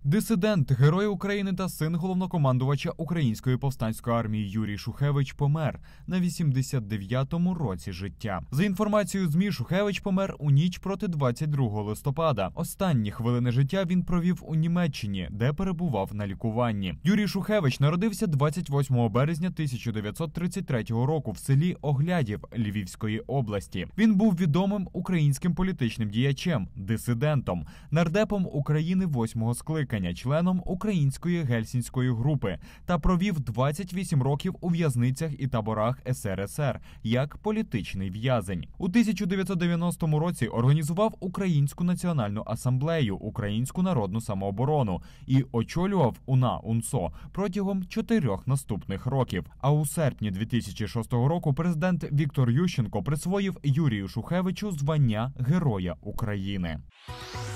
Дисидент, герой України та син головнокомандувача Української повстанської армії Юрій Шухевич помер на 89-му році життя. За інформацією ЗМІ, Шухевич помер у ніч проти 22 листопада. Останні хвилини життя він провів у Німеччині, де перебував на лікуванні. Юрій Шухевич народився 28 березня 1933 року в селі Оглядів Львівської області. Він був відомим українським політичним діячем, дисидентом, нардепом України 8-го скликання, членом Української гельсінської групи та провів 28 років у в'язницях і таборах СРСР як політичний в'язень. У 1990 році організував Українську національну асамблею, Українську народну самооборону і очолював УНА-УНСО протягом 4 наступних років. А у серпні 2006 року президент Віктор Ющенко присвоїв Юрію Шухевичу звання Героя України.